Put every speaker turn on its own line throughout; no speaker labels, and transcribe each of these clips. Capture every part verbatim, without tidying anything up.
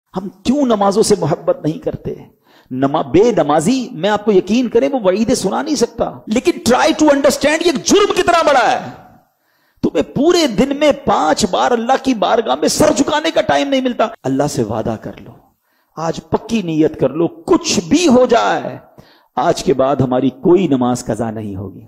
ہم کیوں نمازوں سے محبت نہیں کرتے؟ نما بے نمازی، میں آپ کو یقین کریں وہ وعیدیں سنا نہیں سکتا، لیکن ٹرائی ٹو انڈرسٹینڈ یہ جرم کتنا بڑا ہے۔ تمہیں پورے دن میں پانچ بار اللہ کی بارگاہ میں سر جھکانے کا ٹائم نہیں ملتا۔ اللہ سے وعدہ کر لو، آج پکی نیت کر لو، کچھ بھی ہو جائے آج کے بعد ہماری کوئی نماز قضا نہیں ہوگی۔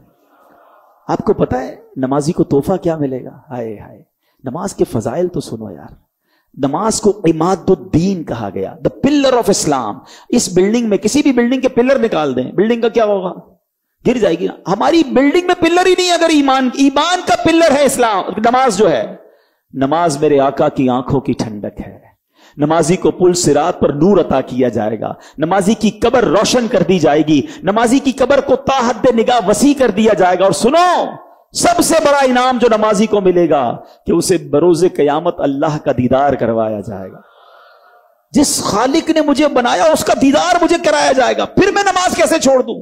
آپ کو پتا ہے نمازی کو تحفہ کیا ملے گا؟ ہائے ہائے، نماز کے فضائل تو سنو یار۔ نماز کو عماد الدین کہا گیا، دا پلر آف اسلام۔ اس بلڈنگ میں کسی بھی بلڈنگ کے پلر نکال دیں، بلڈنگ کا کیا ہوگا؟ گر جائے گی۔ ہماری بلڈنگ میں پلر ہی نہیں ہے، اگر ایمان ایمان کا پلر ہے اسلام، نماز جو ہے۔ نماز میرے آقا کی آنکھوں کی ٹھنڈک ہے۔ نمازی کو پل صراط پر نور عطا کیا جائے گا، نمازی کی قبر روشن کر دی جائے گی، نمازی کی قبر کو تا حد نگاہ وسیع کر دیا جائے گا۔ اور سنو، سب سے بڑا انعام جو نمازی کو ملے گا کہ اسے بروز قیامت اللہ کا دیدار کروایا جائے گا۔ جس خالق نے مجھے بنایا اس کا دیدار مجھے کرایا جائے گا، پھر میں نماز کیسے چھوڑ دوں؟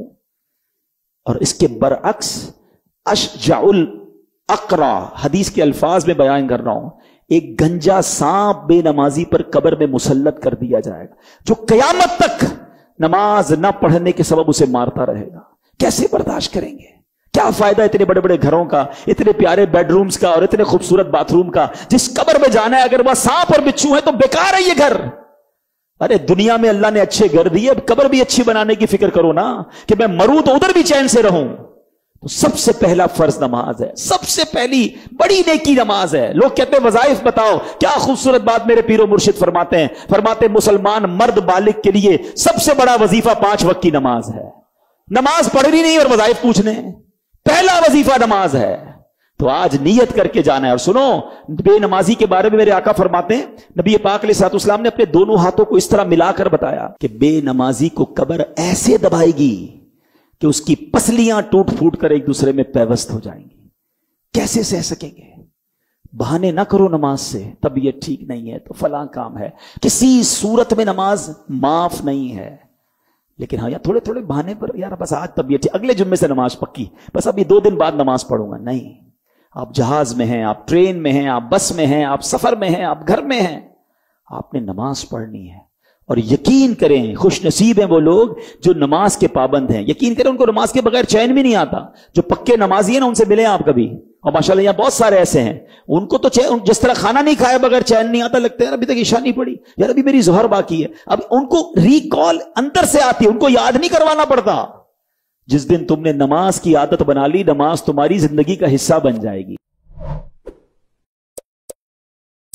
اور اس کے برعکس اشجع الاقرا، حدیث کے الفاظ میں بیان کر رہا ہوں، ایک گنجا سانپ بے نمازی پر قبر میں مسلط کر دیا جائے گا، جو قیامت تک نماز نہ پڑھنے کے سبب اسے مارتا رہے گا۔ کیسے برداشت کریں گے؟ کیا فائدہ اتنے بڑے بڑے گھروں کا، اتنے پیارے بیڈ رومز کا اور اتنے خوبصورت باتھ روم کا، جس قبر میں جانا ہے اگر وہ سانپ اور بچھو ہے تو بیکار ہے یہ گھر۔ ارے دنیا میں اللہ نے اچھے گھر دیے، اب قبر بھی اچھی بنانے کی فکر کرو نا، کہ میں مروں تو ادھر بھی چین سے رہوں۔ تو سب سے پہلا فرض نماز ہے، سب سے پہلی بڑی نیکی نماز ہے۔ لوگ کہتے ہیں وظائف بتاؤ، کیا خوبصورت بات میرے پیر و مرشد فرماتے ہیں، فرماتے ہیں مسلمان مرد بالغ کے لیے سب سے بڑا وظیفہ پانچ وقت کی نماز ہے۔ نماز پڑھنی نہیں اور وظائف پوچھنے، پہلا وظیفہ نماز ہے۔ تو آج نیت کر کے جانا ہے۔ اور سنو، بے نمازی کے بارے میں میرے آقا فرماتے ہیں، نبی پاک علیہ الصلوۃ والسلام نے اپنے دونوں ہاتھوں کو اس طرح ملا کر بتایا کہ بے نمازی کو قبر ایسے دبائے گی کہ اس کی پسلیاں ٹوٹ پھوٹ کر ایک دوسرے میں پیوست ہو جائیں گی۔ کیسے سہ سکیں گے؟ بہانے نہ کرو نماز سے، طبیعت ٹھیک نہیں ہے تو فلاں کام ہے، کسی صورت میں نماز معاف نہیں ہے۔ لیکن ہاں یار تھوڑے تھوڑے بہانے پر، یار بس آج طبیعت ٹھیک، اگلے جمعے سے نماز پکی، بس ابھی دو دن بعد نماز پڑھوں گا، نہیں۔ آپ جہاز میں ہیں، آپ ٹرین میں ہیں، آپ بس میں ہیں، آپ سفر میں ہیں، آپ گھر میں ہیں، آپ نے نماز پڑھنی ہے۔ اور یقین کریں خوش نصیب ہیں وہ لوگ جو نماز کے پابند ہیں۔ یقین کریں ان کو نماز کے بغیر چین بھی نہیں آتا۔ جو پکے نمازی ہیں نا ان سے ملیں آپ کبھی، اور ماشاءاللہ یہاں بہت سارے ایسے ہیں، ان کو تو جس طرح کھانا نہیں کھایا بغیر چین نہیں آتا، لگتا ہے ابھی تک عشاء نہیں پڑی، یار ابھی میری ظہر باقی ہے۔ اب ان کو ریکال اندر سے آتی ہے، ان کو یاد نہیں کروانا پڑتا۔ جس دن تم نے نماز کی عادت بنا لی، نماز تمہاری زندگی کا حصہ بن جائے گی۔